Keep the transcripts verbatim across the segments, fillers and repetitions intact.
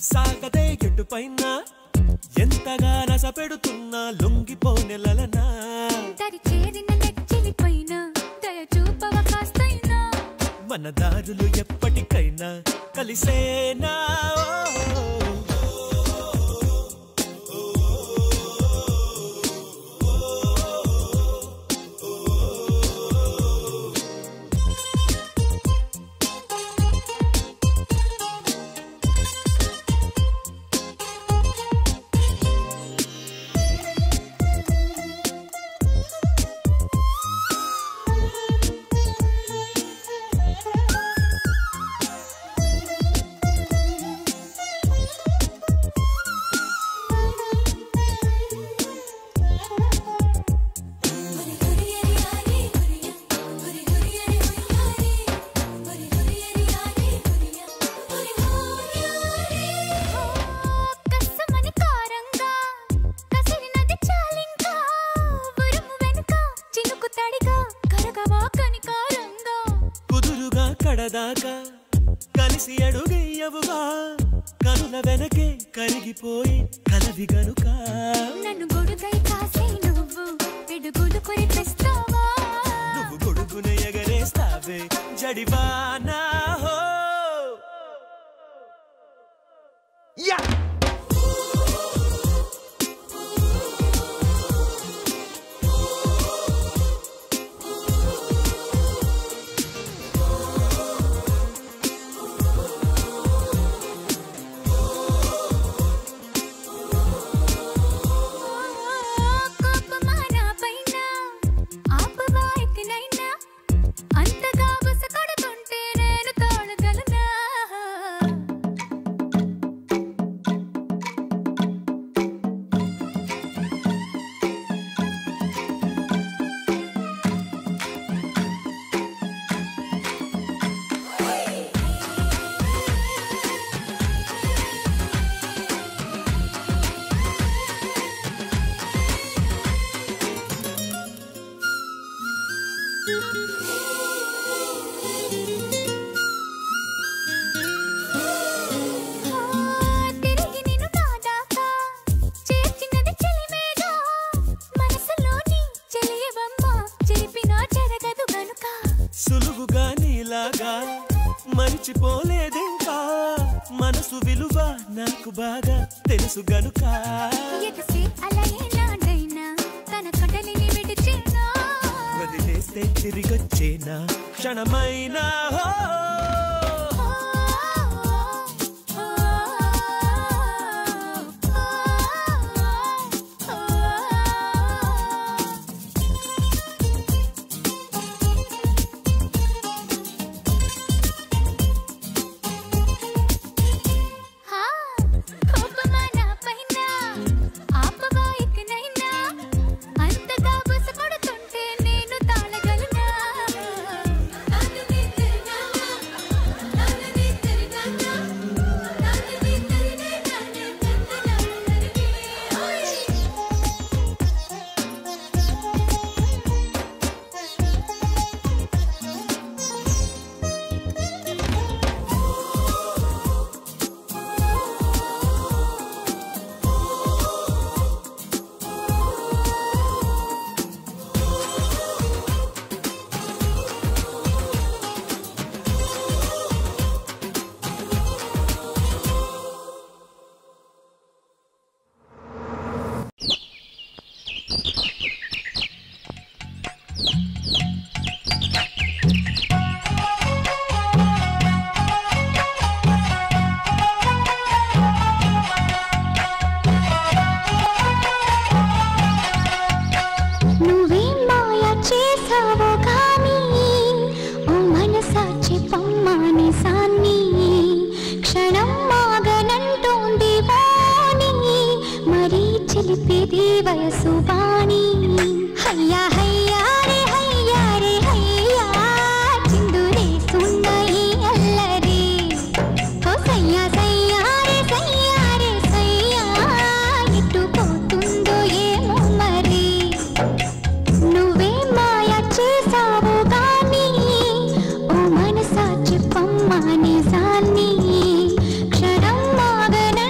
సాగదే ఎటుపైన ఎంతగా రస పెడుతున్నా లొంగిపోనెలలనా దరి చేరిన నెచ్చిలిపైన దయ చూపవ కాస్తైనా మన దారులు ఎప్పటికైనా కలిసేనా కడదాకా కలిసి అడుగయ్యవుగా కనుల వెనకే కరిగిపోయి కలవి గనుక నన్ను గొడుగై కాసే నువ్వు పిడుగులు కొరిపిస్తావా నువ్వు గొడుగున ఎగరేస్తావే జడివానా హో యా సులువుగా నీలాగా మరిచిపోలేదింకా మనసు విలువ నాకు బాగా తెలుసు గనుక వదిలేస్తే తిరిగొచ్చేనా క్షణమైనా వయసు బాణి హయ్యా హయ్యా రే హయ్యా రే హయ్యా చిందురే సున్నయి అల్లరి ఓ సయ్యా సయ్యా రే సయ్యా రే సయ్యా ఇటు పోతుందో ఏమో మరి నువ్వే మాయ చేసావు గాని ఓ మనసా చెప్పమ్మా నిజాన్ని క్షణం మాగన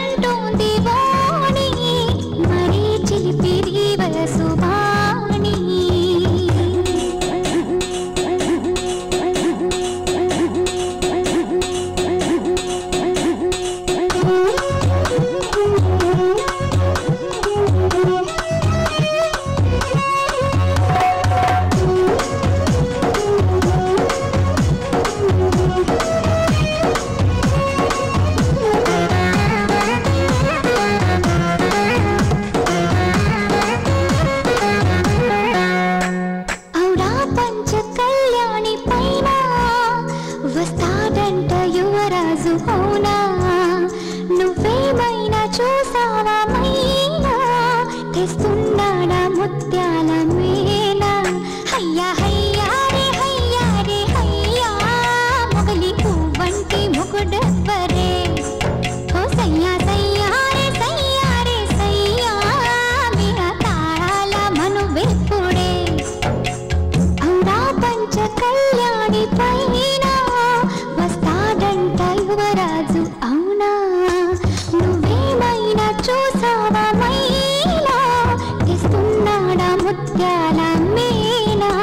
ముత్యాల మేళ హయ్యా హయ్యా రే హయ్యా రే హయ్యా మొగలి పువ్వంటి ముకుడెవ్వరే ఓ సయ్యా సయ్యా రే సయ్యా రే సయ్యా వీణ తాళాల మనువెప్పుడే ఔరా పంచ కళ్యాణి పైన వస్తాడంట యువరాజు అవునా నువ్వేమైనా చూసావా మైలా తెస్తున్నాడా ముత్యాల మేళా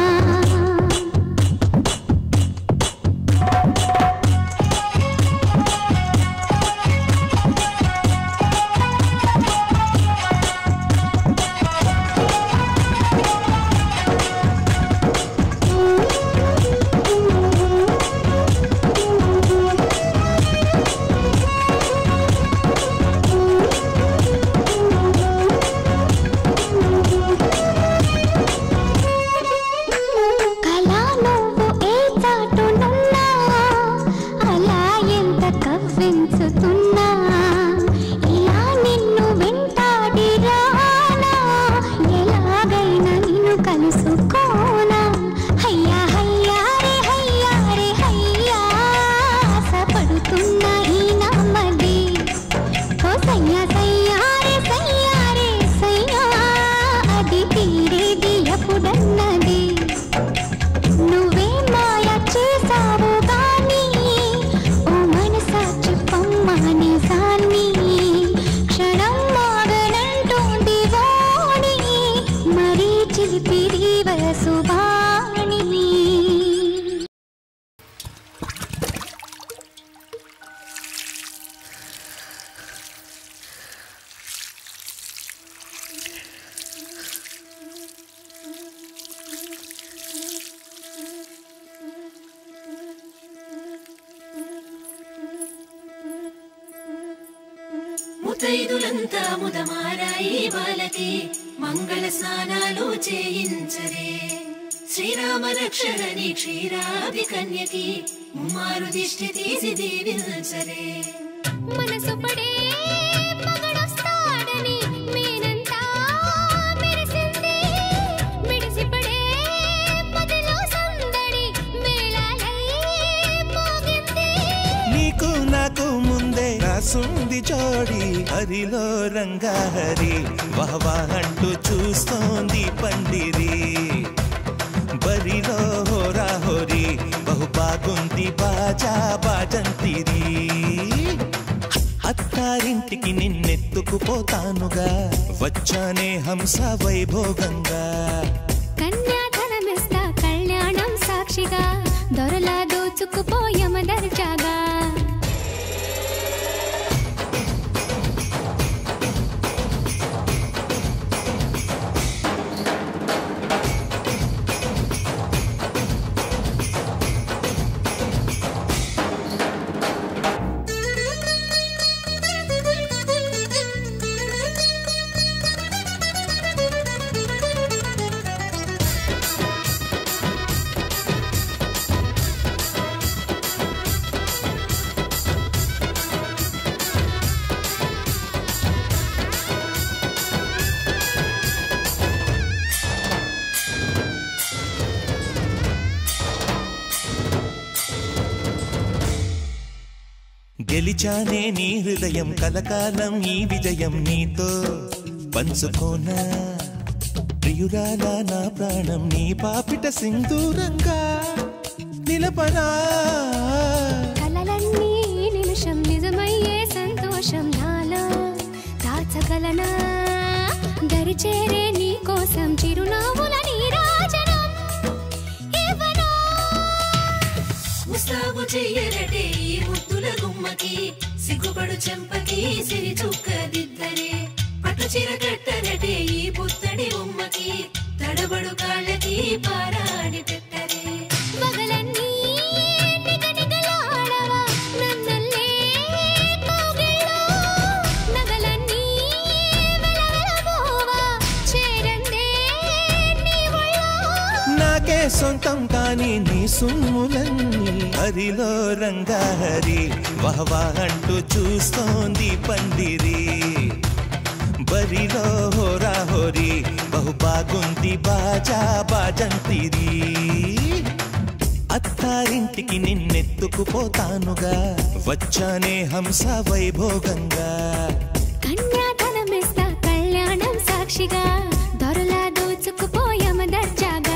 కళా నువ్వు ఏ చాటునున్నా అలా ఎంత కవ్వించుతున్నా ఇలా నిన్ను వెంటాడి రానా ఎలాగైనా నిన్ను కలుసుకోనా హయ్యా హయ్యా రే హయ్యా రే హయ్యా ఆశపడుతున్న ఈ నమ్మది ఓ సయ్యా సయ్యా రే సయ్యా రే సయ్యా అది తీరేది ఎప్పుడన్నది నువ్వే మాయ చేసావు గాని ఓ మనసా చెప్పమ్మా నిజాన్ని క్షణం మాగనంటోంది వాణి మరీ చిలిపిరి వయసు వాణి ముతైదులంతా ముదమారాయి బాలకి మంగళ స్నానాలు చేయించరే శ్రీరామ రక్షరణి క్షీరాది కన్యకి ముమ్మారు దిష్టి తీసి దీవించరే మనసు పడే మగడొస్తాడని మేనంతా మెరిసింది మిడిసిపడే మదిలో సందడి మేళాలై మోగింది నీకు నాకు ముందే రాసుంది జోడి హరిలో రంగా హరి వహవా అంటూ చూస్తోంది పండిరి బరిలో హోరా హోరి బహు బాగుంది బాజా బాజంతిరి అత్తారింటికి నిన్నెత్తుకుపోతానుగా వచ్చానే హంస వైభోగంగా కన్యాధనమిస్తా కళ్యాణం సాక్షిగా దొరలా దోచుకుపోయమ దర్జాగా గెలిచానే నీ హృదయం కలకాలం ఈ విజయం నీతో పంచుకోనా ప్రియురాల నా ప్రాణం నీ పాపిట సింధూరంగా నిలపనా కలలన్నీ నిమిషం నిజమయ్యే సంతోషం నాలో దాచగలనా దరిచేరే నీ కోసం చిరునవ్వుల నీరాజనం ఇవ్వనా ముస్తాబు చెయ్యరటే ఈ ముద్దుల గుమ్మకి సిగ్గుపడు చెంపకి సిరి చుక్కదిద్దరే పట్టు చీర కట్టరటే ఈ పుత్తడి బొమ్మకి తడబడు కాళ్ళకి పారాడి పెట్టరే మగలన్నీ నిగనిగలాడవా నన్నల్లే కౌగిల్లో నగలన్నీ వెలవెలబోవా చేరందే నీ ఒళ్ళో నాకే సొంతం కాని నీ సుమ్ములన్నీ హరిలో రంగా హరి వహవా అంటూ చూస్తోంది పండిరి బరిలో హోరా హోరి బహు బహు బాగుంది బాజా బాజంతిది అత్తారింటికి నిన్నెత్తుకుపోతానుగా వచ్చానే హంస వైభోగంగా కన్యాధనమిస్తా కళ్యాణం సాక్షిగా దొరలా దోచుకుపోయామ దర్జాగా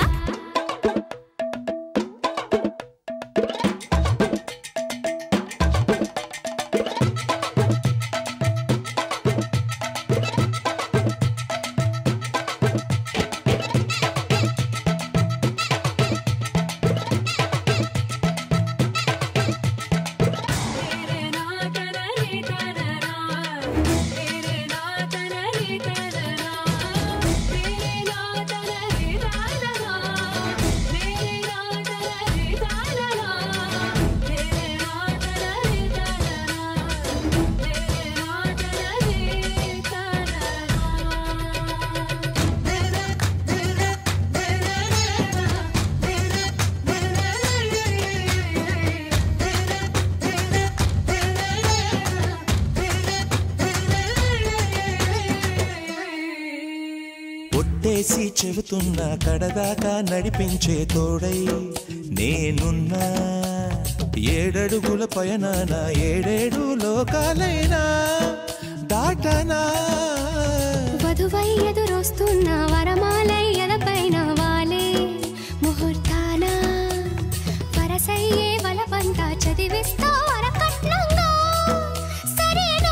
ఒట్టేసి చెబుతున్నా కడదాకా నడిపించే తోడై నేనున్నా ఏడడుగుల పయనాన ఏడేడు లోకాలైనా దాటనా వధువై ఎదురొస్తున్న వరమాలై ఎదపైన వాలే ముహూర్తాన వరసయ్యే వలపంతా చదివిస్తా వరకట్నంగా సరేనా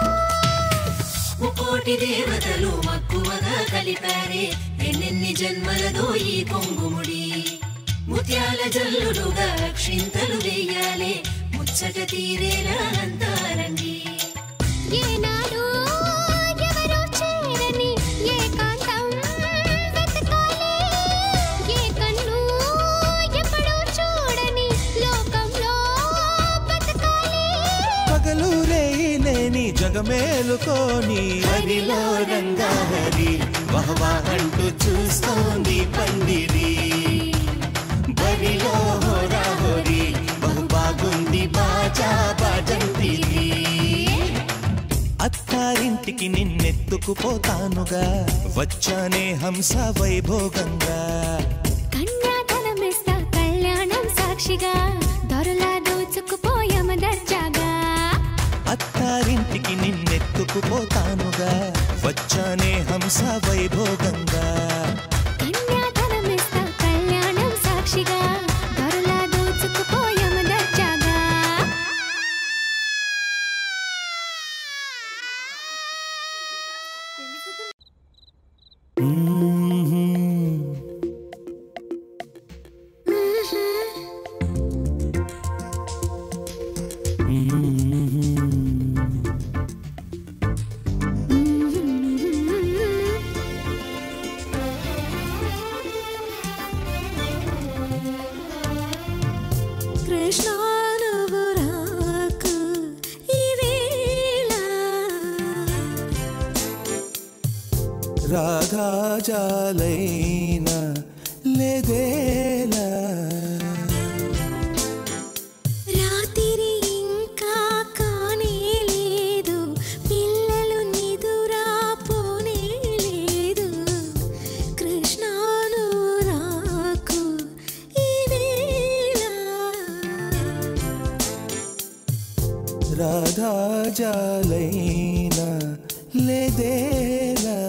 ముకోటి దేవతలు మక్కువగా కలిపారే ఎన్నెన్ని జన్మలదో ఈ కొంగుముడి ముత్యాల జల్లులుగా క్షింతలు వేయాలే ముచ్చట తీరేలా అంతారండి ఏనాడు ఎవరో చేరని ఏకాంతం వెతకాలి ఏ కన్ను ఎప్పుడూ చూడని లోకంలో బతకాలి పగలూరే లేని జగమేలుకోని హరిలో రంగాహరి వహవా అంటూ చూస్తోంది పందిరి బరిలో హోరా హోరి బహు బాగుంది బాజా బాజంతిది అత్తారింటికి నిన్నెత్తుకుపోతానుగా వచ్చానే హంస వైభోగంగా కన్యాధనమిస్తా కళ్యాణం సాక్షిగా దొరలా దోచుకుపోయామ దర్జాగా అత్తారింటికి నిన్నెత్తుకుపోతానుగా వచ్చానే హంస వైభోగంగా కన్యాధనమిస్తా కళ్యాణం సాక్షిగా దొరలా దోచుకుపోయామ దర్జాగా రాధా జాలైనా లేదేలా రాత్రి ఇంకా కానే లేదు పిల్లలు నిదురా పోనే లేదు కృష్ణాను రాకు ఈ వేళ రాధా జాలైనా లేదేలా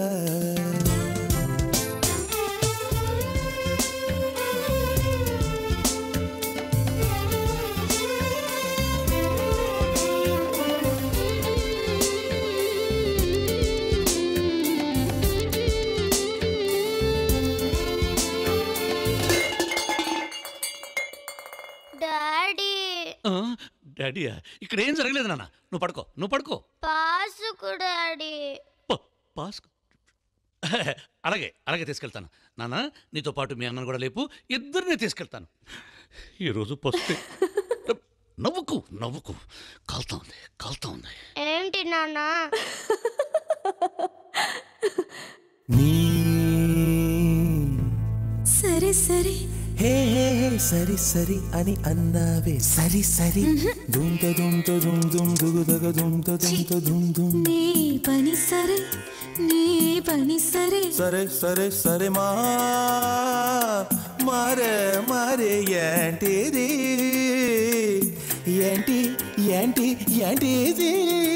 డాడీ డాడీయా ఇక్కడ ఏం జరగలేదు నాన్న నువ్వు పడుకో నువ్వు పడుకో పాసుకు డాడీ పాస్ అలాగే అలాగే తీసుకెళ్తాను నాన్న నీతో పాటు మీ అన్నను కూడా లేపు ఇద్దరిని తీసుకెళ్తాను ఈరోజు పస్తే నవ్వుకు నవ్వుకు కాలుతా ఉంది కాలుతా ఉంది ఏంటి నాన్న సరే సరే హే హే హే సరి సరి అని అన్నావే సరి సరి దుంత దుంత దుమ్ దుమ్ దుగు దగ దుంత దుంత దుమ్ దుమ్ నీ పని సరే నీ పని సరే సరే సరే సరే మా మారే మారే ఏంటిది ఏంటి ఏంటి ఏంటిది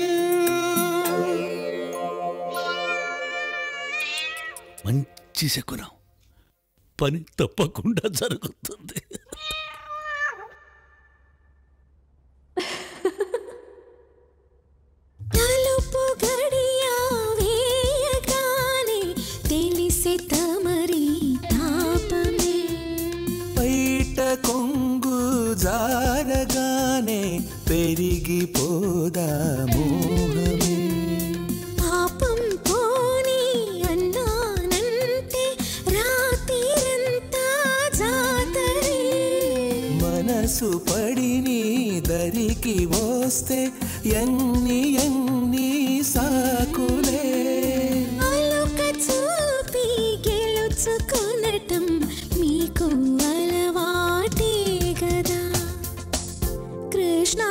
మంచి శకునం, పని తప్పకుండా జరుగుతుంది. తలుపు గడియా వేయగానే తెలిసే తమరి తాపమే బయట కొంగు జారగానే పెరిగిపోదా మోహమే పాపం పోని అన్నానంటే రాత్రిరంతా జాతరే మనసు పడి నీ దరికి వస్తే ఎన్ని ఎన్ని సాకులే అలుక చూపి గెలుచుకొనటం మీకు అలవాటే గదా కృష్ణ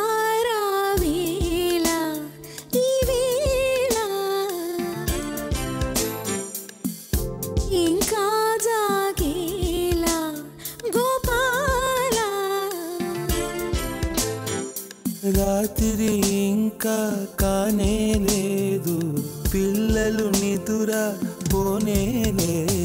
రావేళ ఈ వేళ ఇంకా జాగేలా గోపాల రాత్రి ఇంకా కానే లేదు, పిల్లలు నిదుర పోనే లేదు.